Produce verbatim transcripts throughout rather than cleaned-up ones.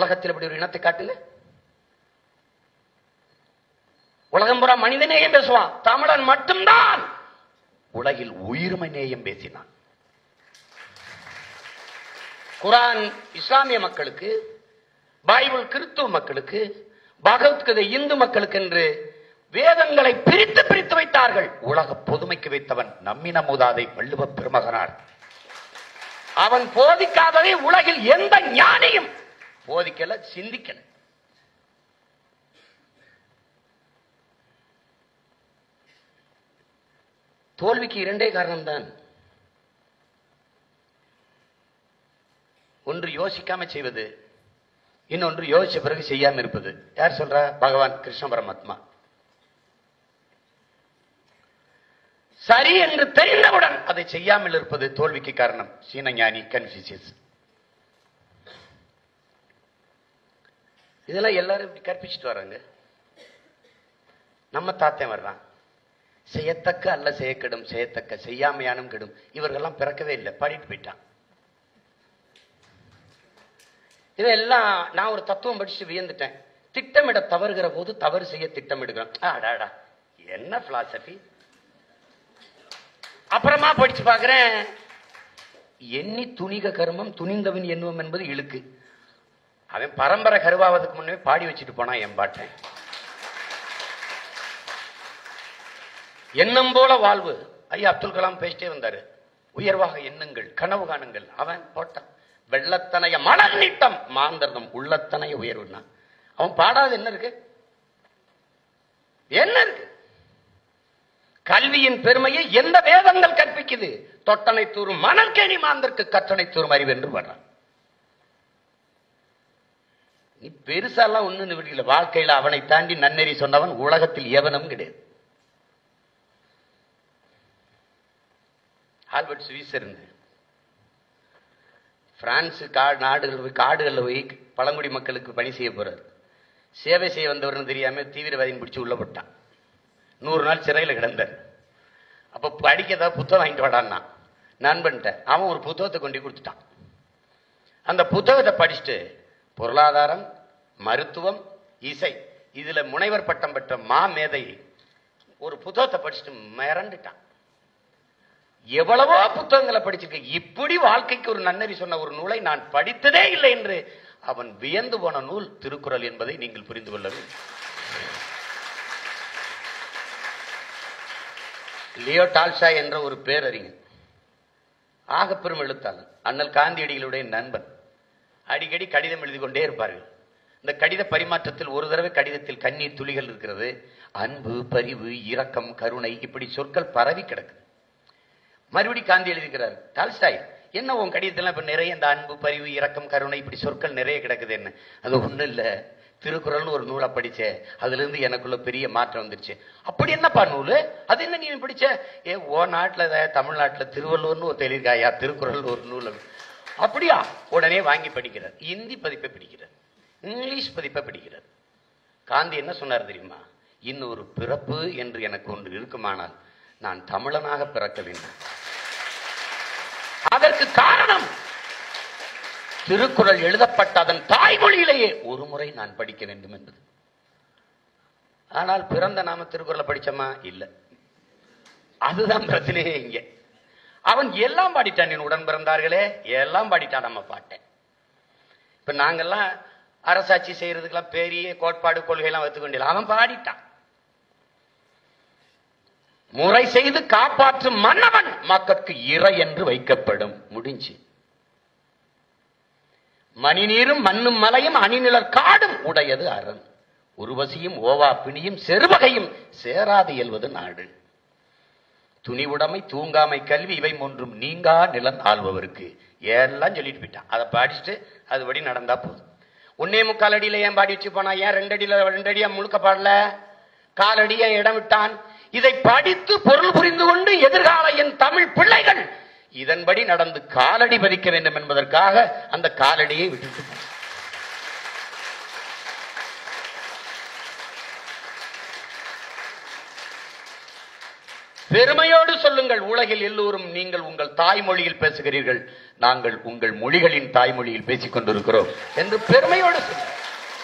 உலகத்தில் இப்படி ஒரு இனத்தை காட்டுங்க. உலகம் பூரா மனித நேயம் பேசுவான், தமிழன் மட்டும்தான் உலகில் உயிர்மை நேயம் பேசினான். குரான் இஸ்லாமிய மக்களுக்கு, பைபிள் கிறிஸ்துவ மக்களுக்கு, பகவத்கீதை இந்து மக்களுக்கு என்று வேதங்களை பிரித்து பிரித்து வைத்தார்கள். உலக பொதுமைக்கு வைத்தவன் நம்மின மூதாதை வள்ளுவ பெருமகனார். அவன் போதிக்காததை உலகில் எந்த ஞானியும் போதிக்கல, சிந்திக்கல. தோல்விக்கு இரண்டே காரணம் தான். ஒன்று யோசிக்காம செய்வது, இன்னொன்று யோசிச்ச பிறகு செய்யாம இருப்பது. யார் சொல்றா? பகவான் கிருஷ்ண பரமாத்மா. சரி என்று தெரிந்தவுடன் அதை செய்யாமல் இருப்பது தோல்விக்கு காரணம். சீன ஞானி கன்ஃபூசியஸ். இதெல்லாம் எல்லாரும் இப்படி கற்பிச்சுட்டு வராங்க. நம்ம தாத்தன் வர்றான், செய்யத்தக்க அல்ல செய்ய கெடும், செய்யத்தக்க செய்யாமையானும் கெடும். இவர்கள்லாம் பிறக்கவே இல்லை, பாடிட்டு போயிட்டான். இதெல்லாம் நான் ஒரு தத்துவம் படிச்சுட்டு வியந்துட்டேன். திட்டமிட தவறுகிற போது தவறு செய்ய திட்டமிடுகிறோம். ஆடாடா, என்ன பிலாசபி. அப்புறமா படிச்சு பாக்குறேன், எண்ணி துணிக கர்மம் துணிந்தவன் எண்ணுவம் என்பது இழுக்கு. அவன் பரம்பரை கருவாவதுக்கு முன்னே பாடி வச்சுட்டு போனா என் பாட்டேன். எண்ணம் போல வாழ்வு. ஐயா அப்துல் கலாம் பேசிட்டே வந்தாரு. உயர்வாக எண்ணுங்கள், கனவு காணுங்கள். அவன் போட்டான், வெள்ளத்தனைய மலர் நீட்டம் மாந்தர்தம் உள்ளத்தனைய உயர்வுனா. அவன் பாடாது என்ன இருக்கு? என்ன இருக்கு? கல்வியின் பெருமையை எந்த வேதங்கள் கற்பிக்குது? தொட்டனை தூரும் மணற்கேணி மாந்தருக்கு கற்றனை தூரும் அறிவு என்று வர்றான். நீ பெருசாலாம் ஒண்ணு விடல. வாழ்க்கையில அவனை தாண்டி நன்னெறி சொன்னவன் உலகத்தில் எவனும் கிடையாது. ஆல்பர்ட் சுவிஸ் இருந்து பிரான்ஸ் நாடுகள் காடுகளில் போய் பழங்குடி மக்களுக்கு பணி செய்ய போறார். சேவை செய்ய வந்தவர்னு தெரியாம தீவிரவாதியின் பிடிச்சி உள்ள போட்டான். நூறு நாள் சிறையில் கிடந்தார். அப்ப படிக்கதா புத்தகம் வாங்கிட்டு வாடான்னா நண்பன்ட்ட அவன் ஒரு புத்தகத்தை கொண்டு கொடுத்துட்டான். அந்த புத்தகத்தை படிச்சுட்டு பொருளாதாரம், மருத்துவம், இசை இதுல முனைவர் பட்டம் பெற்ற மா மேதை ஒரு புத்தகத்தை படிச்சுட்டு மிரண்டுட்டான். எவ்வளவோ புத்தகங்களை படிச்சிருக்க, இப்படி வாழ்க்கைக்கு ஒரு நன்னறி சொன்ன ஒரு நூலை நான் படித்ததே இல்லை என்று அவன் வியந்து போன நூல் திருக்குறள் என்பதை நீங்கள் புரிந்து கொள்ள வேண்டும். லியோ டால்ஸ்டாய் என்ற ஒரு பேரறிஞர், ஆகப்பெரும் எழுத்தாளர், அண்ணல் காந்தியடிகளுடைய நண்பன். அடிக்கடி கடிதம் எழுதி கொண்டே இருப்பார்கள். இந்த கடித பரிமாற்றத்தில் ஒரு தடவை கடிதத்தில் கண்ணீர் துளிகள் இருக்கிறது. அன்பு, பரிவு, இரக்கம், கருணை இப்படி சொற்கள் பரவி கிடக்கு. மறுபடி காந்தி எழுதிக்கிறார், டால்ஸ்டாய் என்ன உன் கடிதத்தெல்லாம் இப்ப நிறைய இந்த அன்பு, பரிவு, இரக்கம், கருணை இப்படி சொற்கள் நிறைய கிடக்குது. என்ன அது? ஒண்ணு இல்ல, திருக்குறள்னு ஒரு நூலை படிச்சேன், அதுல இருந்து எனக்குள்ள பெரிய மாற்றம் வந்துருச்சு. அப்படி என்னப்பா நூலு? அது என்ன நீ படிச்ச? ஏ ஓ நாட்டுல தமிழ்நாட்டுல திருவள்ளுவர்னு ஒரு தெளிர்காயா, திருக்குறள் ஒரு நூல். அப்படியா? உடனே வாங்கி படிக்கிறார். இந்தி பதிப்பை படிக்கிறார், இங்கிலீஷ் பதிப்பை படிக்கிறார். காந்தி என்ன சொன்னார் தெரியுமா? இன்னொரு பிறப்பு என்று எனக்கு ஒன்று இருக்குமானால் நான் தமிழனாக பிறக்க வேண்டும். அதற்கு காரணம் திருக்குறள் எழுதப்பட்ட அதன் தாய்மொழியிலேயே ஒரு முறை நான் படிக்க வேண்டும் என்பது. ஆனால் பிறந்த நாம திருக்குறளை படிச்சோமா? இல்ல. அதுதான் பிரச்சனையே இங்க. அவன் எல்லாம் பாடிட்டான். என் உடன் பிறந்தார்களே எல்லாம் பாடிட்டான் நம்ம பாட்டேன். இப்ப நாங்கெல்லாம் அரசாட்சி செய்யறதுக்கெல்லாம் பெரிய கோட்பாடு கொள்கையெல்லாம் வைத்துக்கொண்டில்லை. அவன் பாடிட்டான். முறை செய்து காப்பாற்றும் மன்னவன் மக்களுக்கு இறை என்று வைக்கப்படும். முடிஞ்சு. மணிநீரும் மண்ணும் மலையும் அணிநிழற் காடும் உடையது அரண். உருவசியும் ஓவா பிணியும் செருவகையும் சேராது இயல்வது நாடு. துணிவுடைமை, தூங்காமை, கல்வி இவை ஒன்றும் நீங்கா நிலன் ஆள்பவருக்கு. எல்லாம் சொல்லிட்டு போயிட்டான். அதை பாடிச்சுட்டு அதுபடி நடந்தா போதும். ஒன்னே முக்கால் அடியில ஏன் பாடி வச்சு போனா? ஏன் ரெண்டு அடியில ரெண்டு அடியா முழுக்க பாடல? காலடிய இடம் விட்டான். இதை படித்து பொருள் புரிந்து கொண்டு எதிர்கால என் தமிழ் பிள்ளைகள் இதன்படி நடந்து காலடி பதிக்க வேண்டும் என்பதற்காக அந்த காலடியை விட்டுட்டு பெருமையோடு சொல்லுங்கள், உலகில் எல்லோரும் நீங்கள் உங்கள் தாய்மொழியில் பேசுகிறீர்கள், நாங்கள் உங்கள் மொழிகளின் தாய்மொழியில் பேசிக் கொண்டிருக்கிறோம் என்று பெருமையோடு சொல்லுங்கள்.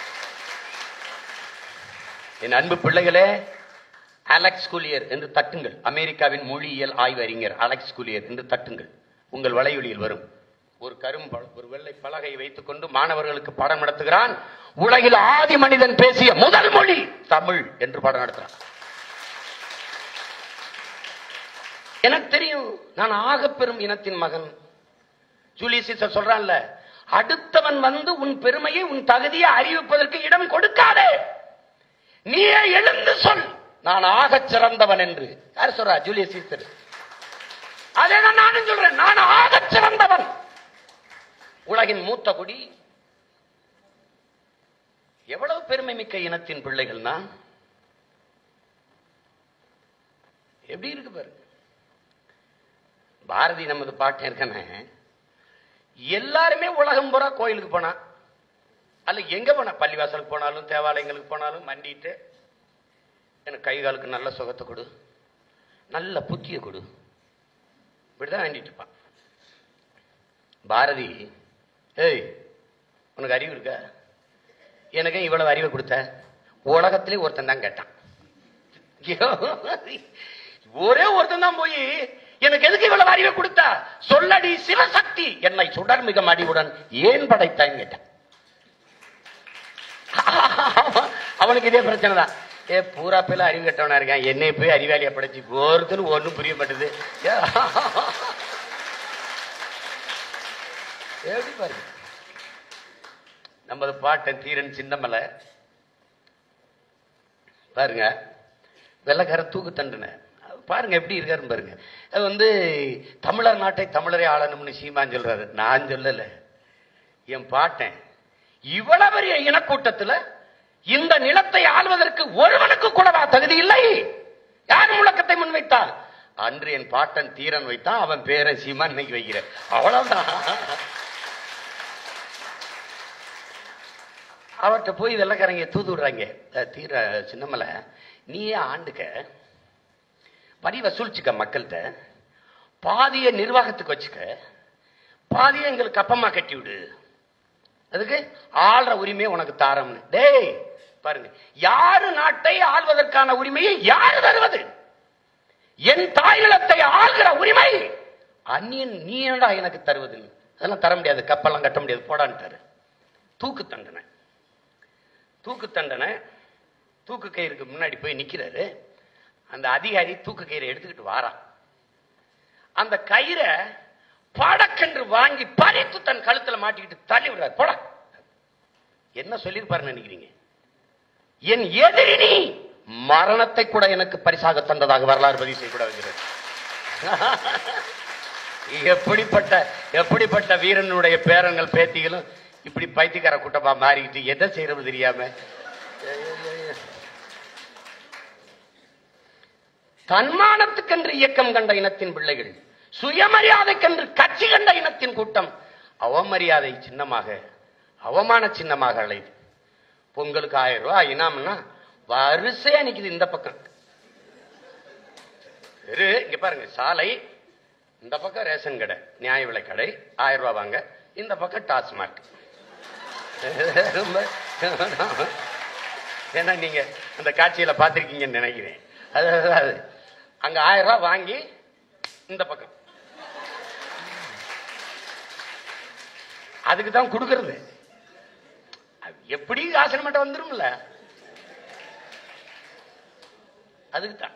என் அன்பு பிள்ளைகளே, அலெக்ஸ் கூலியர் என்று தட்டுங்கள். அமெரிக்காவின் மொழியியல் ஆய்வு அறிஞர் அலெக்ஸ் கூலியர் என்று தட்டுங்கள், உங்கள் வலையொலியில் வரும். ஒரு கரும் ஒரு வெள்ளை பலகை வைத்துக் கொண்டு மாணவர்களுக்கு பாடம் நடத்துகிறான். உலகில் ஆதி மனிதன் பேசிய முதல் மொழி தமிழ் என்று பாடம் நடத்துறான். எனக்கு தெரியும், நான் ஆகப்பெரும் இனத்தின் மகன். ஜூலியஸ் சீசர் சொல்றான்ல, அடுத்தவன் வந்து உன் பெருமையை உன் தகுதியை அறிவிப்பதற்கு இடம் கொடுக்காதே, நீயே எழுந்து சொல் நான் ஆகச் சிறந்தவன் என்று. யார் சொல்றா? Julius Caesar. அதே தான் நானும் சொல்றேன், நான் ஆகச் சிறந்தவன். உலகின் மூத்த குடி, எவ்வளவு பெருமை மிக்க இனத்தின் பிள்ளைகள் நான். எப்படி இருக்கு பாரு. பாரதி நமது பாட்டன் இருக்கானே, எல்லாருமே உலகம் பூரா கோயிலுக்கு போனா அல்ல எங்க போனா, பள்ளிவாசலுக்கு போனாலும் தேவாலயங்களுக்கு போனாலும் மண்டிட்டு எனக்கு கை காலுக்கு நல்ல சுகத்தை கொடு, நல்ல புத்திய கொடு, இப்படிதான் வேண்டிட்டு இருப்பான். பாரதி, ஏய் உனக்கு அறிவு இருக்க? எனக்கு இவ்வளவு அறிவை கொடுத்த? உலகத்திலே ஒருத்தன் தான் கேட்டான். ஒரே ஒருத்தன் தான் போய் எனக்கு எதுக்கு இவ்வளவு அறிவை கொடுத்த? சொல்லடி சிவசக்தி, என்னை சுடர் மிக மடிவுடன் ஏன் படைத்தான்னு கேட்டான். அவனுக்கு இதே பிரச்சனை தான். ஏ பூரா பேல அறிவு கட்டவனா இருக்கான், என்னை போய் அறிவாளியா படைச்சு ஒருத்தரும் ஒன்றும் புரிய மாட்டேது. எப்படி பாருங்க, நமது பாட்டன் தீரன் சின்னமலை பாருங்க, வெள்ளக்கார தூக்கு தண்டனை பாருங்க எப்படி இருக்காருன்னு பாருங்க. அது வந்து தமிழர் நாட்டை தமிழரே ஆளணும்னு சீமான் சொல்றாரு, நான் சொல்லல, என் பாட்டன். இவ்வளவு பெரிய இனக்கூட்டத்தில் இந்த நிலத்தை ஆள்வதற்கு ஒருவனுக்கு கூடவா தகுதி இல்லை? யார் முழக்கத்தை முன்வைத்தால்? அன்று என் பாட்டன் தீரன் வைத்தான், அவன் பேரை சீமான் இன்னைக்கு வைக்கிற, அவ்வளவுதான். அவர்கிட்ட போய் வெள்ளக்காரங்க தூது விடுறாங்க, தீர சின்னமலை நீயே ஆண்டுக்க, வரி வசூலிச்சுக்க மக்கள்கிட்ட, பாதிய நிர்வாகத்துக்கு வச்சுக்க, பாதிய எங்களுக்கு அப்பமா கட்டி விடு, அதுக்கு ஆள்ற உரிமையை உனக்கு தாரம்னு. டேய் பாருங்க, யாரு நாட்டை ஆள்வதற்கான உரிமையை யாரு தருவது? என் தாய் நிலத்தை ஆள்கிற உரிமை அந்நியன் நீ என்னடா எனக்கு தருவதுன்னு? அதெல்லாம் தர முடியாது, கப்பெல்லாம் கட்ட முடியாது, போடான்ட்டாரு. தூக்கு தண்டனை, தூக்கு தண்டனை. தூக்கு கயிறுக்கு முன்னாடி போய் நிக்கிறாரு. அந்த அதிகாரி தூக்கு கயிறை எடுத்துக்கிட்டு வாரான். அந்த கயிறை படக்கென்று வாங்கி பறித்து தன் கழுத்துல மாட்டிக்கிட்டு தள்ளி விடுறாரு. போட, என்ன சொல்லிருப்பாருன்னு நினைக்கிறீங்க? என் எதிரி நீ, மரணத்தை கூட எனக்கு பரிசாக தந்ததாக வரலாறு பதிவு செய்யக்கூடாது. எப்படிப்பட்ட எப்படிப்பட்ட வீரனுடைய பேரன்கள் பேத்திகளும் இப்படி பைத்தியக்கார கூட்டமா மாறிக்கிட்டு எதை செய்யறது தெரியாம, தன்மானத்துக்கென்று இயக்கம் கண்ட இனத்தின் பிள்ளைகள், சுயமரியாதைக்கென்று கட்சி கண்ட இனத்தின் கூட்டம் அவமரியாதை சின்னமாக, அவமான சின்னமாக அழைது. பொங்கலுக்கு ஆயிரம் ரூபாய் இனாம்னா வரிசையா நிக்குது. இந்த பக்கம் இங்க பாருங்க, சாலை, இந்த பக்கம் ரேஷன் கடை, நியாய விலை கடை, ஆயிரம் ரூபாய் வாங்க, இந்த பக்கம் டாஸ்மாக். ஏன்னா நீங்க அந்த காட்சியில பார்த்திருக்கீங்கன்னு நினைக்கிறேன். அதாவது அங்க ஆயிரம் ரூபாய் வாங்கி இந்த பக்கம் அதுக்கு தான் கொடுக்கறது. எப்படி ஆசனம் மட்டும் வந்துரும்ல, அதுக்கு தான்.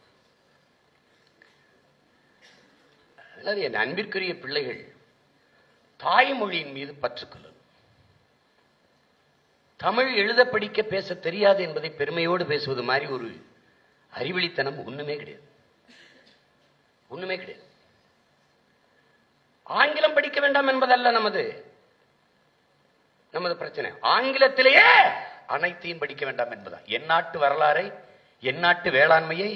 என் அன்பிற்குரிய பிள்ளைகள், தாய்மொழியின் மீது பற்றுக்கொள்ளும். தமிழ் எழுத படிக்க பேச தெரியாது என்பதை பெருமையோடு பேசுவது மாதிரி ஒரு அறிவளித்தனம் ஒண்ணுமே கிடையாது, ஒண்ணுமே கிடையாது. ஆங்கிலம் படிக்க வேண்டாம் என்பதல்ல நமது நமது பிரச்சனை. ஆங்கிலத்திலேயே அனைத்தையும் படிக்க வேண்டாம் என்பதா. என் நாட்டு வரலாறை, என் நாட்டு வேளாண்மையை,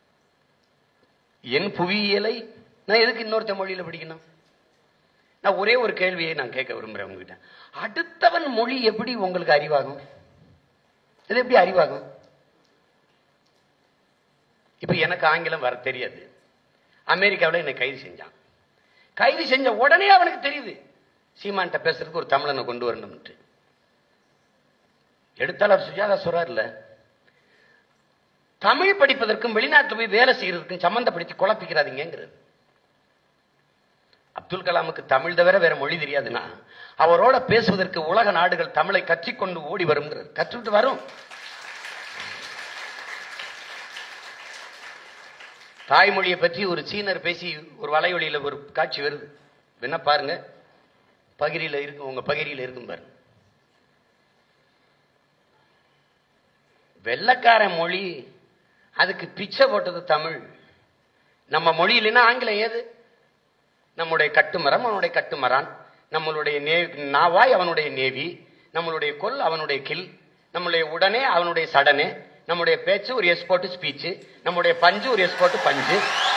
என் புவியியலை நான் எதுக்கு இன்னொருத்த மொழியில படிக்கணும்? நான் ஒரே ஒரு கேள்வியை நான் கேட்க விரும்புறேன் உங்ககிட்ட. அடுத்தவன் மொழி எப்படி உங்களுக்கு அறிவாகும்? இது எப்படி அறிவாகும்? இப்ப எனக்கு ஆங்கிலம் வர தெரியாது. அமெரிக்காவில் என்னை கைது செஞ்சான். கைது செஞ்ச உடனே அவனுக்கு தெரியுது சீமான்ட்ட பேசுறதுக்கு ஒரு தமிழனை கொண்டு வரணும். எழுத்தாளர் சுஜாதா சொல்றாருல, தமிழ் படிப்பதற்கும் வெளிநாட்டில் போய் வேலை செய்யறதுக்கும் சம்பந்தப்படுத்தி குழப்பிக்கிறாதீங்கிறது. அப்துல் கலாமுக்கு தமிழ் தவிர வேற மொழி தெரியாதுன்னா அவரோட பேசுவதற்கு உலக நாடுகள் தமிழை கற்றிக்கொண்டு ஓடி வரும். கற்றுட்டு வரும். தாய்மொழியை பற்றி ஒரு சீனர் பேசி ஒரு வலையொலியில் ஒரு காட்சி வருது. என்ன பாருங்க, பகிரில இருக்கு, உங்க பகிரில இருக்கும் பாருங்க. வெள்ளக்கார மொழி, அதுக்கு பிச்சை போட்டது தமிழ். நம்ம மொழி இல்லைன்னா ஆங்கிலம் ஏது? நம்முடைய கட்டுமரம் அவனுடைய கட்டுமரான், நம்மளுடைய நாவாய் அவனுடைய நேவி, நம்மளுடைய கொல் அவனுடைய கில், நம்மளுடைய உடனே அவனுடைய சடனே, நம்முடைய பேச்சு ஒரு எஸ்போர்ட் ஸ்பீச், நம்முடைய பஞ்சு ஒரு எஸ்போர்ட் பஞ்சு.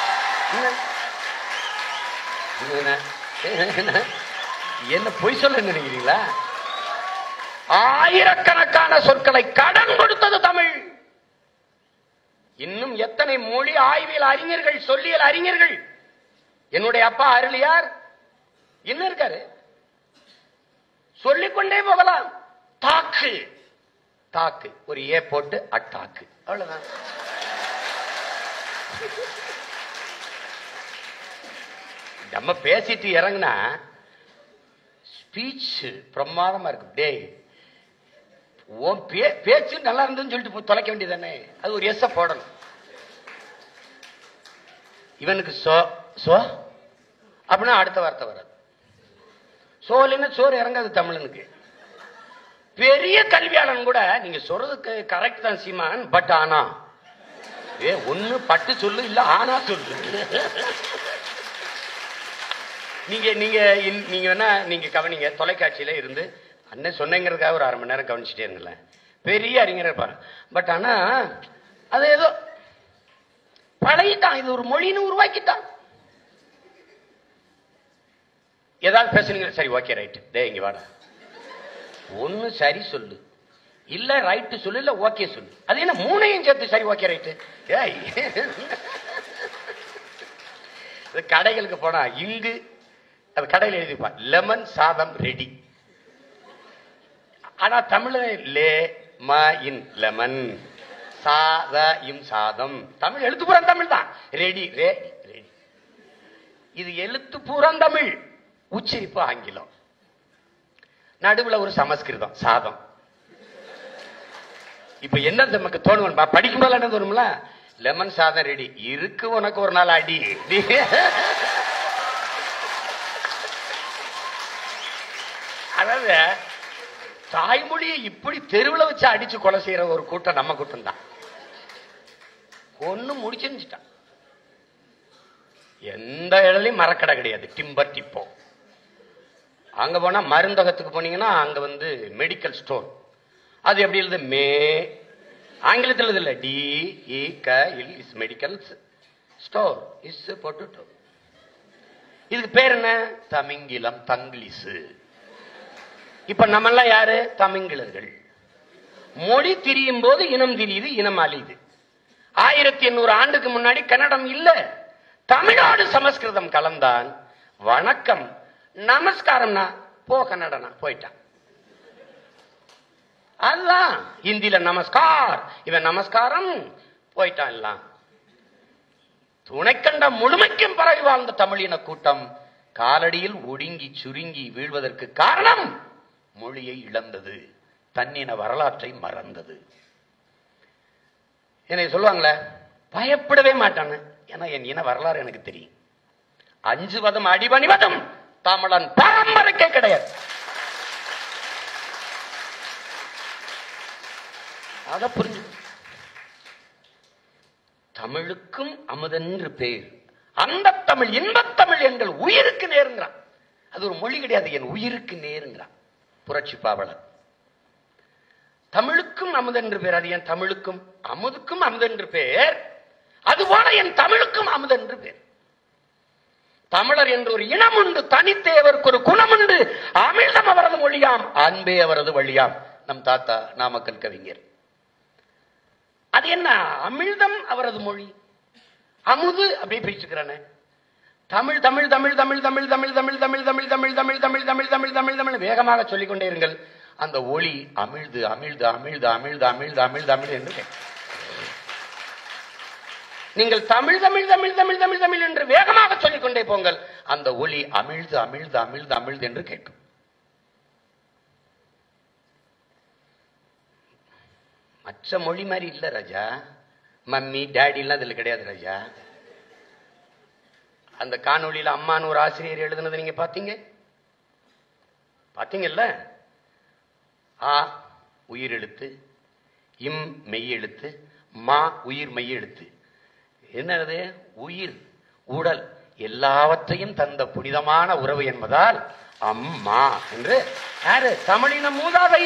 என்ன பொய் சொல்ல நினைக்கிறீங்களா? ஆயிரக்கணக்கான சொற்களை கடன் கொடுத்தது தமிழ். இன்னும் எத்தனை மொழி ஆய்வியல் அறிஞர்கள், சொல்லியல் அறிஞர்கள். என்னுடைய அப்பா அருளியார் இன்னும் இருக்காரு, சொல்லிக்கொண்டே போகலாம். தாக்கு தாக்கு ஒரு ஏ போட்டு அட்டாக்கு, அவ்வளவுதான். நம்ம பேசிட்டு இறங்கினா ஸ்பீச் பிரமாதமா இருக்கு. டே பேச்சு நல்லா இருந்துன்னு சொல்லிட்டு தொலைக்க வேண்டியதானே, அது ஒரு எஸ் போடணும். இவனுக்கு சோ சோ அப்படின்னா அடுத்த வார்த்தை வராது. சோல்னா சோறு இறங்காது தமிழனுக்கு. பெரிய கல்வியாளன் கூட நீங்க சொல்றதுக்கு கரெக்ட் தான் சீமான், பட் ஆனா ஏ ஒண்ணு பட்டு சொல்லு, இல்ல ஆனா சொல்லு. நீங்க நீங்க நீங்க வேணா நீங்க கவனிங்க, தொலைக்காட்சியில இருந்து அண்ணன் சொன்னங்கிறதுக்காக ஒரு அரை மணி நேரம் கவனிச்சுட்டே இருங்களேன். பெரிய அறிஞர் இருப்பாங்க, பட் ஆனா அது ஏதோ பழகிட்டான், இது ஒரு மொழின்னு உருவாக்கிட்டான். ஏதாவது பேசுனீங்க, சரி ஓகே ரைட், டே இங்க வாடா, ஒன்னு சரி சொல்லு, இல்ல ரைட்டு சொல்லு, இல்ல ஓகே சொல்லு. அது என்ன மூணையும் சேர்த்து சரி ஓகே ரைட்டு? ஏய் கடைகளுக்கு போனா இங்கு அது கடையில் எழுதிப்பா லெமன் சாதம் ரெடி. ஆனா தமிழ் லே ம இன் லெமன், சாத இம் சாதம். தமிழ் எழுத்து பூரா தமிழ் தான். ரெடி ரே ரெடி. இது எழுத்து பூரா தமிழ், உச்சரிப்பு ஆங்கிலம், நடுவுல ஒரு சமஸ்கிருதம் சாதம். இப்ப என்ன நமக்கு தோணும், படிக்கும் போது என்ன தோணும்ல, லெமன் சாதம் ரெடி இருக்கு, உனக்கு ஒரு நாள் அடி. அதாவது தாய்மொழியை இப்படி தெருவில் வச்சு அடிச்சு கொலை செய்யற ஒரு கூட்டம் நம்ம கூட்டம் தான். ஒண்ணு முடிச்சுட்டான். எந்த இடத்துலயும் மரக்கடை கிடையாது, டிம்பர் டிப்போ. அங்க போனா மருந்தகத்துக்கு போனீங்கன்னா அங்க வந்து மெடிக்கல் ஸ்டோர். அது எப்படி எழுது? மே ஆங்கிலத்தில் எழுது இல்ல, டி இ க இல் இஸ் மெடிக்கல் ஸ்டோர் இஸ் போட்டு. இதுக்கு பேர் என்ன? தமிங்கிலம், தங்கிலீசு. இப்ப நம்ம எல்லாம் யாரு? தமிங்கிலர்கள். மொழி திரியும் போது இனம் திரியுது, இனம் அழியுது. ஆயிரத்தி எண்ணூறு ஆண்டுக்கு முன்னாடி கன்னடம் இல்ல, தமிழோடு சமஸ்கிருதம் கலந்தான். வணக்கம் நமஸ்காரம்னா போ கன்னடனா போயிட்டான். அதுதான் ஹிந்தியில நமஸ்கார், இவன் நமஸ்காரம் போயிட்டான். எல்லாம் துணைக்கண்ட முழுமைக்கும் பரவி வாழ்ந்த தமிழின கூட்டம் காலடியில் ஒடுங்கி சுருங்கி வீழ்வதற்கு காரணம் மொழியை இழந்தது, தன்னின வரலாற்றை மறந்தது. என்னை சொல்லுவாங்களே, பயப்படவே மாட்டானு, ஏன்னா என் இன வரலாறு எனக்கு தெரியும். அஞ்சுவதும் அடிபணிவதும் தமிழன் பரம்பரைக்கே கிடையாது. அத புரிஞ்சு. தமிழுக்கும் அமுதென்று பேர், அந்த தமிழ் இன்பத் தமிழ் எங்கள் உயிருக்கு நேருங்கிறான். அது ஒரு மொழி கிடையாது, என் உயிருக்கு நேருங்கிறான் புரட்சி பாவலர். தமிழுக்கும் அமுதென்று பேர், அது என் தமிழுக்கும் அமுதுக்கும் அமுதென்று பேர், அதுபோல என் தமிழுக்கும் அமுதென்று பேர். தமிழர் என்று ஒரு இனம் உண்டு, தனித்தேவருக்கு ஒரு குணம் உண்டு, அமிழ்தம் அவரது மொழியாம், அன்பே அவரது வழியாம். நம் தாத்தா நாமக்கல் கவிஞர். அது என்ன? அமிழ்தம் அவரது மொழி, அமுது அப்படியே பேசிக்கிறானே. தமிழ் தமிழ் தமிழ் தமிழ் தமிழ் தமிழ் தமிழ் தமிழ் தமிழ் தமிழ் தமிழ் தமிழ் தமிழ் தமிழ் தமிழ் தமிழ் வேகமாக சொல்லிக்கொண்டே இருங்கள். அந்த ஒளி அமிழ்து அமிழ்து அமிழ்து அமிழ்து அமிழ்து அமிழ்து அமிழ்து என்று நீங்கள் தமிழ் தமிழ் தமிழ் தமிழ் தமிழ் தமிழ் என்று வேகமாக சொல்லிக்கொண்டே போங்கள். அந்த ஒளி அமிழ்து அமிழ்து அமிழ்து அமிழ்து என்று கேட்கும். மற்ற மொழி மாதிரி இல்ல ராஜா. மம்மி டாடி எல்லாம் இதுல கிடையாது ராஜா. அந்த காணொலியில அம்மான்னு ஒரு ஆசிரியர் எழுதுனது நீங்க பாத்தீங்க பாத்தீங்கல்ல. ஆ உயிர் எழுத்து, இம் மெய் எழுத்து, மா உயிர் மெய் எழுத்து. என்னது? உயிர் உடல் எல்லாவற்றையும் தந்த புனிதமான உறவு என்பதால் அம்மா என்று யாரு? தமிழின மூதாதை.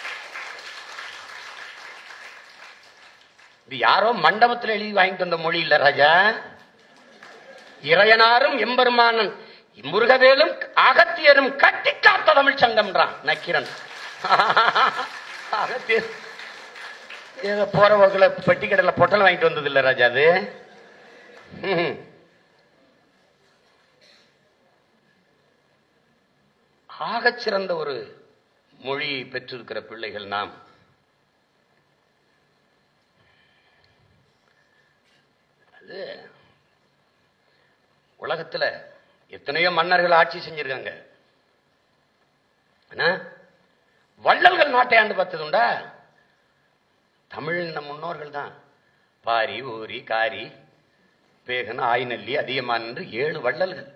இது யாரோ மண்டபத்தில் எழுதி வாங்கிட்டு வந்த மொழி இல்ல ராஜா. இறையனாரும் எம்பெருமானன் முருகவேலும் அகத்தியரும் கட்டி காத்த தமிழ் சங்கம்ன்றான் நக்கீரன். அகத்தியர் ஏதோ போற வகுல பெட்டி கடையில பொட்டல் வாங்கிட்டு வந்தது இல்ல ராஜா. அது ஆகச் சிறந்த ஒரு மொழியை பெற்றிருக்கிற பிள்ளைகள் நாம். அது உலகத்துல எத்தனையோ மன்னர்கள் ஆட்சி செஞ்சிருக்காங்க. வள்ளல்கள் நாட்டை ஆண்டு பார்த்ததுண்டா? தமிழின் முன்னோர்கள் தான். பாரி, ஊரி, காரி, பேகன், ஆய்நல்லி, அதியமான் என்று ஏழு வள்ளல்கள்.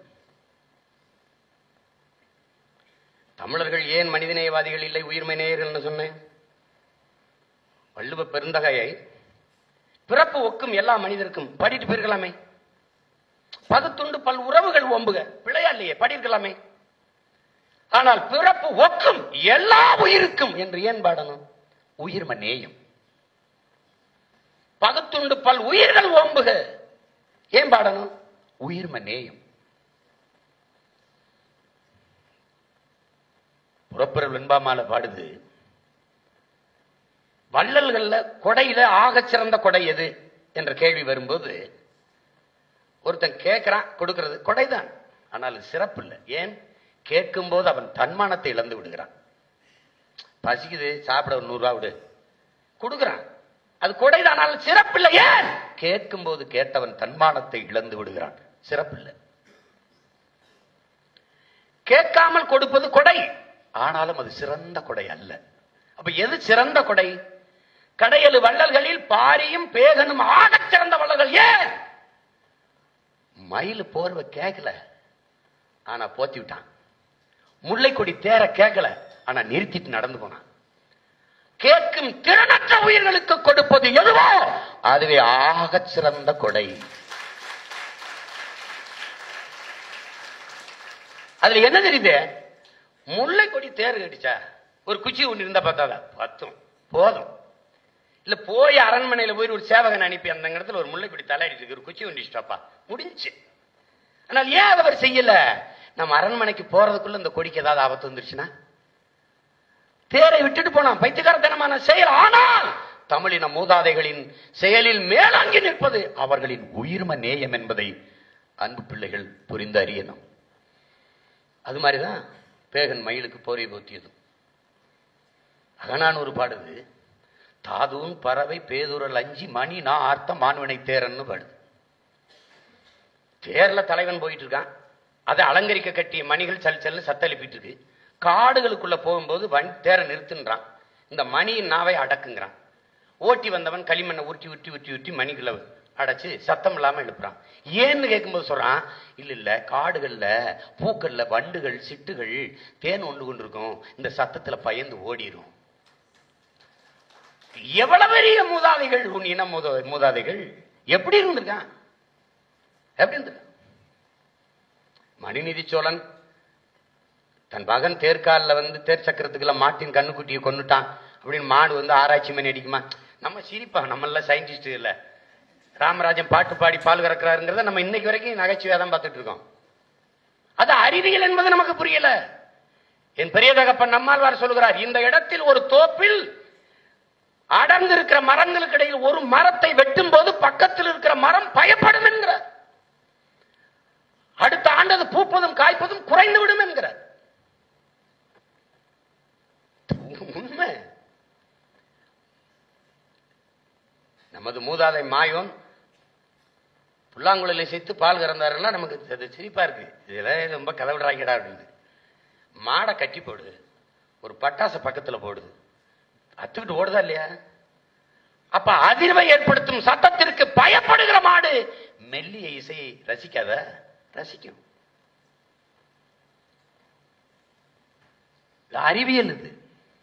தமிழர்கள் ஏன் மனிதநேயவாதிகள் இல்லை, உயிர்மை நேயர்கள் சொன்னேன். வள்ளுவ பெருந்தகையை பிறப்பு ஒக்கும் எல்லா மனிதருக்கும் படிட்டு போயிருக்கலாமே. பதுத்துண்டு பல் உறவுகள் ஓம்புக பிழையா இல்லையே, படிக்கலாமே. ஆனால் பிறப்பு ஒக்கும் எல்லா உயிருக்கும் என்று ஏன் பாடணும்? உயிர்ம நேயம். பகுத்துண்டு பல் உயிர்கள் ஓம்புக ஏன் பாடணும்? உயிர்ம நேயம். புறப்பொருள் வெண்பாமால பாடுது. வள்ளல்கள்ல கொடையில ஆகச் சிறந்த கொடை எது என்ற கேள்வி வரும்போது ஒருத்தன் கேட்கிறான், கொடுக்கிறது கொடைதான். ஆனால் சிறப்பு இல்லை. ஏன்? கேட்கும் போது அவன் தன்மானத்தை இழந்து விடுகிறான். பசிக்குது, சாப்பிட ஒரு நூறு ரூபா விடு, கொடுக்கிறான். அது கொடைதான், ஆனால் சிறப்பு இல்லை. ஏன்? கேட்கும் போது கேட்டவன் தன்மானத்தை இழந்து விடுகிறான். சிறப்பு இல்லை. கேட்காமல் கொடுப்பது கொடை, ஆனாலும் அது சிறந்த கொடை அல்ல. அப்ப எது சிறந்த கொடை? கடையலு வள்ளல்களில் பாரியும் பேகனும் ஆகச் சிறந்த வள்ளல்கள். ஏன்? மயில் போர்வை கேட்கல, ஆனா போத்தி விட்டான். முல்லை கொடி தேர கேட்கல, ஆனா நிறுத்திட்டு நடந்து போனான். கேட்கும் திறனற்ற உயிர்களுக்கு கொடுப்பது எதுவோ அதுவே ஆகச் சிறந்த கொடை. அதுல என்ன தெரியுது? முல்லை கொடி தேர் கடிச்சா ஒரு குச்சி ஒண்ணு இருந்தா பார்த்தாதா? பத்தும் போதும். இல்ல போய் அரண்மனையில போய் ஒரு சேவகன் அனுப்பி அந்த இடத்துல ஒரு முல்லை கொடி தலையாடிட்டு இருக்கு, ஒரு குச்சி ஒண்டிச்சுட்டாப்பா, முடிஞ்சு. ஆனால் ஏன் அவர் செய்யல? நம்ம அரண்மனைக்கு போறதுக்குள்ள இந்த கொடிக்கு ஏதாவது ஆபத்து வந்துருச்சுன்னா தேரை விட்டுட்டு போனான். பைத்தியகாரத்தனமான செயல். ஆனால் தமிழின மூதாதைகளின் செயலில் மேலாங்கி நிற்பது அவர்களின் உயிர்ம நேயம் என்பதை அன்பு பிள்ளைகள் புரிந்து அறியணும். அது மாதிரிதான் பேகன் மயிலுக்கு போரை போத்தியது. அகனானூறு பாடுது, தாதூன் பறவை பேதுரல் அஞ்சி மணி நான் ஆர்த்த மான்வினை தேரன்னு பாடுது. தேர்ல தலைவன் போயிட்டு இருக்கான், அதை அலங்கரிக்க கட்டிய மணிகள் சல் செல்ல சத்தளிப்பிட்டு இருக்கு. காடுகளுக்குள்ள போகும்போது தேர நிறுத்துன்றான், இந்த மணியின் நாவை அடக்குங்கிறான். ஓட்டி வந்தவன் களிமண்ணை உருட்டி உருட்டி உருட்டி உருட்டி மணிகளை அடைச்சு சத்தம் இல்லாம எழுப்புறான். ஏன்னு கேட்கும்போது சொல்றான், இல்ல இல்ல காடுகள்ல பூக்கள்ல வண்டுகள் சிட்டுகள் தேன் ஒன்று கொண்டிருக்கும், இந்த சத்தத்துல பயந்து ஓடிரும். எவ்வளவு பெரிய மூதாதைகள், உன் இன மூதாதைகள் எப்படி இருந்திருக்கான், எப்படி இருந்திருக்கான். மணிநிதி சோழன் தன் மகன் தேர்காலில் வந்து தேர் சக்கரத்துக்குள்ள மாட்டின் கண்ணுக்குட்டியை கொண்டுட்டான் அப்படின்னு மாடு வந்து ஆராய்ச்சி மணி அடிக்குமா? நம்ம சிரிப்பா, நம்மள சயின்டிஸ்ட் இல்ல. ராமராஜன் பாட்டு பாடி பால் கறக்கிறாருங்கிறத நம்ம இன்னைக்கு வரைக்கும் நகைச்சுவையா தான் பார்த்துட்டு இருக்கோம். அது அறிவியல் என்பது நமக்கு புரியல. என் பெரிய தகப்பன் நம்மாழ்வார் சொல்கிறார், இந்த இடத்தில் ஒரு தோப்பில் அடர்ந்து இருக்கிற மரங்களுக்கு இடையில் ஒரு மரத்தை வெட்டும் போது பக்கத்தில் இருக்கிற மரம் பயப்படும் என்கிறார். அடுத்த ஆண்டு அது பூப்பதும் காய்ப்பதும் குறைந்து விடும் என்கிறார். உண்மை. நமது மூதாதை மாயோன் புல்லாங்குழலை சேர்த்து பால் கறந்தாருன்னா நமக்கு சிரிப்பா இருக்கு. இதெல்லாம் ரொம்ப கதவிடாங்கடா அப்படின்னு. மாடை கட்டி போடுது, ஒரு பட்டாசு பக்கத்துல போடுது, அத்துக்கிட்டு ஓடுதா இல்லையா? அப்ப அதிர்வை ஏற்படுத்தும் சத்தத்திற்கு பயப்படுகிற மாடு மெல்லிய இசையை ரசிக்காத? ரசிக்கும். அறிவியல் இது.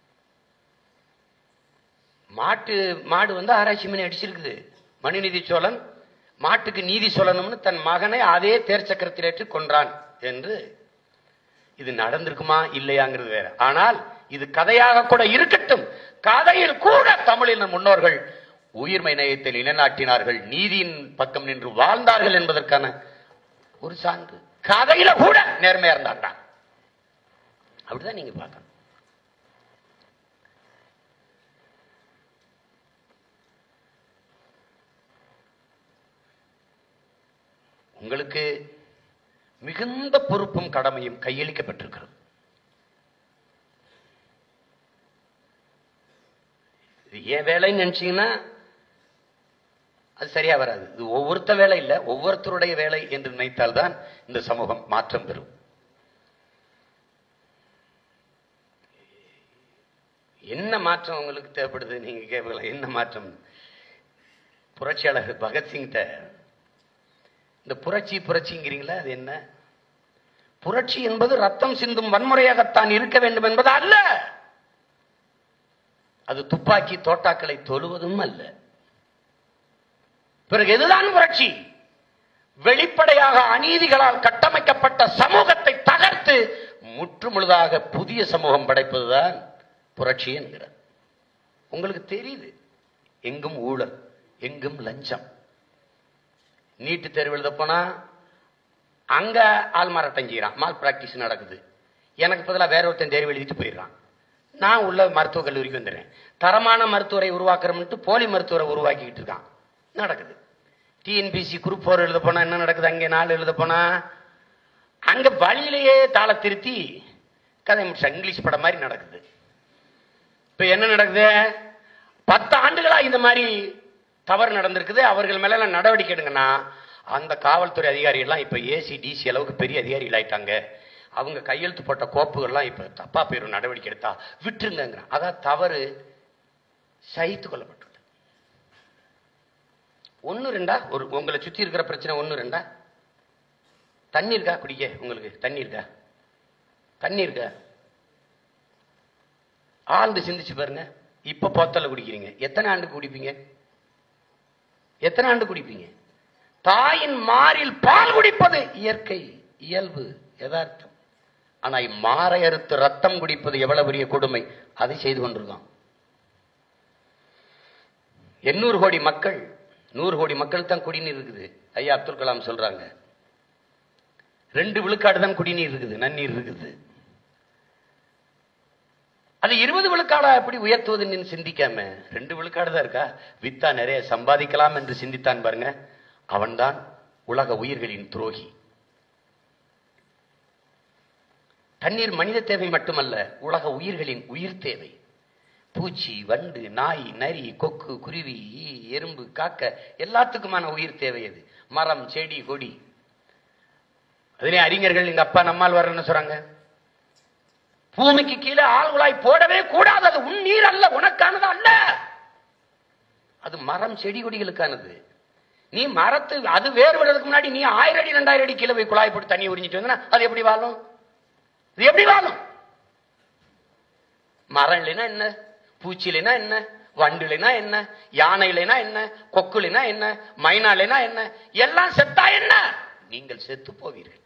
மாட்டு மாடு வந்து ஆராய்ச்சி மணி அடிச்சிருக்குது. மனுநீதி சோழன் மாட்டுக்கு நீதி சொல்லணும்னு தன் மகனை அதே தேர்ச்சக்கரத்தில் ஏற்று கொன்றான் என்று. இது நடந்திருக்குமா இல்லையாங்கிறது வேற. ஆனால் இது கதையாக கூட இருக்கட்டும். கதையில் கூட தமிழின் முன்னோர்கள் உயிர்மை நேயத்தில் நிலைநாட்டினார்கள், நீதியின் பக்கம் நின்று வாழ்ந்தார்கள் என்பதற்கான ஒரு சான்று. கதையில கூட நேர்மையா இருந்தாங்க. அப்படிதான் நீங்க பார்க்கணும். உங்களுக்கு மிகுந்த பொறுப்பும் கடமையும் கையளிக்கப்பட்டிருக்கிறது. இது ஏன் வேலைன்னு நினைச்சீங்கன்னா அது சரியா வராது. இது ஒவ்வொருத்த வேலை இல்ல, ஒவ்வொருத்தருடைய வேலை என்று நினைத்தால்தான் இந்த சமூகம் மாற்றம் பெறும். என்ன மாற்றம் உங்களுக்கு தேவைப்படுது நீங்க கேட்கலாம். என்ன மாற்றம்? புரட்சியாளர் பகத்சிங்கிட்ட இந்த புரட்சி புரட்சிங்கிறீங்களா, அது என்ன? புரட்சி என்பது ரத்தம் சிந்தும் வன்முறையாகத்தான் இருக்க வேண்டும் என்பது அல்ல. அது துப்பாக்கி தோட்டாக்களை தொழுவதும் அல்ல. பிறகு எதுதான் புரட்சி? வெளிப்படையாக அநீதிகளால் கட்டமைக்கப்பட்ட சமூகத்தை தகர்த்து முற்றுமுழுதாக புதிய சமூகம் படைப்பதுதான் புரட்சி என்கிறார். உங்களுக்கு தெரியுது, எங்கும் ஊழல், எங்கும் லஞ்சம். நீட்டு தேர்வு எழுத போனா அங்க ஆள் மாறாட்டம் செய்யறான், மால் பிராக்டிஸ் நடக்குது. எனக்கு பதிலாக வேற ஒருத்தன் தேர்வு எழுதிட்டு போயிடுறான். நான் உள்ள மருத்துவக் கல்லூரிக்கு வந்துடுறேன். தரமான மருத்துவரை உருவாக்குறோம்ட்டு போலி மருத்துவரை உருவாக்கிட்டு இருக்கான், நடக்குது. டிஎன்பிசி குரூப் போர் எழுத போனா என்ன நடக்குது? அங்கே நாலு எழுத போனா அங்க வழியிலேயே தாள திருத்தி கதை முடிச்சா இங்கிலீஷ் படம் மாதிரி நடக்குது. இப்ப என்ன நடக்குது? பத்து ஆண்டுகளா இந்த மாதிரி தவறு நடந்திருக்குது. அவர்கள் மேல நடவடிக்கை எடுங்கன்னா அந்த காவல்துறை அதிகாரிகள்லாம் இப்ப ஏசி டிசி அளவுக்கு பெரிய அதிகாரிகள் ஆயிட்டாங்க. அவங்க கையெழுத்து போட்ட கோப்புகள்லாம் இப்ப தப்பா போயிடும், நடவடிக்கை எடுத்தா விட்டுருங்க. அதான் தவறு சகித்து கொள்ளப்பட்டுள்ளது. ஒன்னு ரெண்டா ஒரு உங்களை சுத்தி இருக்கிற பிரச்சனை ஒன்னு ரெண்டா? தண்ணி இருக்கா குடிக்க? உங்களுக்கு தண்ணி இருக்கா? தண்ணி இருக்கா? ஆழ்ந்து சிந்திச்சு பாருங்க. இப்ப போத்தல குடிக்கிறீங்க, எத்தனை ஆண்டு குடிப்பீங்க? எத்தனை ஆண்டு குடிப்பீங்க? தாயின் மாரில் பால் குடிப்பது இயற்கை, இயல்பு, யதார்த்தம். ஆனா மாரை அறுத்து ரத்தம் குடிப்பது எவ்வளவு பெரிய கொடுமை. அதை செய்து கொண்டிருக்கோம். எண்ணூறு கோடி மக்கள், நூறு கோடி மக்கள் தான் குடிநீர் இருக்குது. ஐயா அப்துல் கலாம் சொல்றாங்க, ரெண்டு விழுக்காடு தான் குடிநீர் இருக்குது, நன்னீர் இருக்குது. அது இருபது விழுக்காடா எப்படி உயர்த்துவதுன்னு சிந்திக்காம ரெண்டு விழுக்காடு தான் இருக்கா, வித்தா நிறைய சம்பாதிக்கலாம் என்று சிந்தித்தான் பாருங்க. அவன்தான் உலக உயிர்களின் துரோகி. தண்ணீர் மனித தேவை மட்டுமல்ல, உலக உயிர்களின் உயிர் தேவை. பூச்சி, வண்டு, நாய், நரி, கொக்கு, குருவி, எறும்பு, காக்க எல்லாத்துக்குமான உயிர் தேவை அது. மரம், செடி, கொடி. அதிலே அறிஞர்கள் எங்க அப்பா நம்மால் வரணும்னு சொல்றாங்க, பூமிக்கு கீழே ஆழ்குழாய் போடவே கூடாது. அது உன் நீர் அல்ல, உனக்கானது அல்ல. அது மரம், செடி, கொடிகளுக்கானது. நீ மரத்து அது வேறு விடுறதுக்கு முன்னாடி நீ ஆயிரம் அடி ரெண்டாயிரம் அடி கீழே போய் குழாய் போட்டு தண்ணி உறிஞ்சிட்டு வந்தா அது எப்படி வாழும்? அது எப்படி வாழும்? மரம் இல்லைன்னா என்ன, பூச்சி இல்லைன்னா என்ன, வண்டு இல்லைன்னா என்ன, யானை இல்லைன்னா என்ன, கொக்கு இல்லைன்னா என்ன, மைனா இல்லைன்னா என்ன, எல்லாம் செத்தா என்ன? நீங்கள் செத்து போவீர்கள்.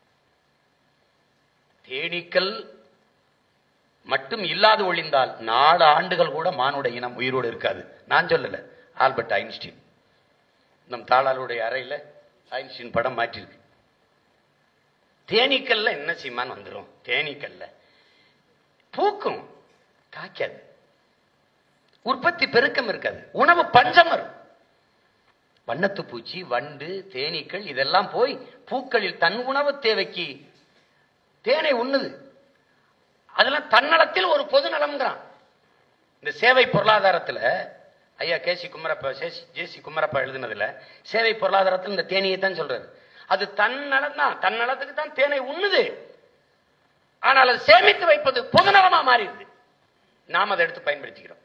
தேனீக்கள் மட்டும் இல்லாது ஒழிந்தால் நாலு ஆண்டுகள் கூட மானுட இனம் உயிரோடு இருக்காது. நான் சொல்லல, ஆல்பர்ட் ஐன்ஸ்டீன். நம் தாளாளுடைய அறையில ஐன்ஸ்டீன் படம் மாற்றிருக்கு. தேனீக்கல்ல என்ன சீமான் வந்துடும்? தேனீக்கல்ல பூக்கும், காய்க்காது. உற்பத்தி பெருக்கம் இருக்காது, உணவு பஞ்சம் வரும். வண்ணத்து பூச்சி, வண்டு, தேனீக்கள் இதெல்லாம் போய் பூக்களில் தன் உணவு தேவைக்கு தேனை உண்ணுது. அதெல்லாம் தன்னலத்தில் ஒரு பொது நலம்ங்கிறான். இந்த சேவை பொருளாதாரத்தில் ஐயா K C Kumarappa J C Kumarappa எழுதுனதுல சேவை பொருளாதாரத்தில் இந்த தேனியை தான் சொல்றாரு. அது தன்னலம் தான், தன்னலத்துக்கு தான் தேனை உண்ணுது. ஆனால் அது சேமித்து வைப்பது பொதுநலமா மாறிடுது. நாம் அதை எடுத்து பயன்படுத்திக்கிறோம்.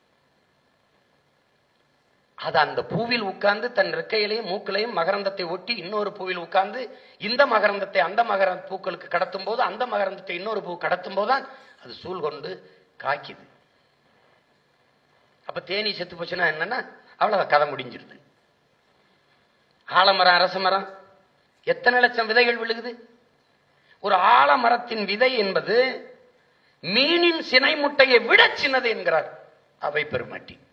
அது அந்த பூவில் உட்கார்ந்து தன் ரெக்கையிலையும் மூக்கிலையும் மகரந்தத்தை ஒட்டி இன்னொரு பூவில் உட்கார்ந்து இந்த மகரந்தத்தை அந்த மகரந்த பூக்களுக்கு கடத்தும் போது அந்த மகரந்தத்தை இன்னொரு பூ கடத்தும் போதுதான் அது சூழ் கொண்டு காய்க்குது. அப்ப தேனி செத்து போச்சுன்னா என்னன்னா அவ்வளவு கதை முடிஞ்சிருது. ஆலமரம், அரச மரம் எத்தனை லட்சம் விதைகள் விழுகுது. ஒரு ஆலமரத்தின் விதை என்பது மீனின் சினை முட்டையை விட சின்னது என்கிறார் அவை பெருமாட்டி.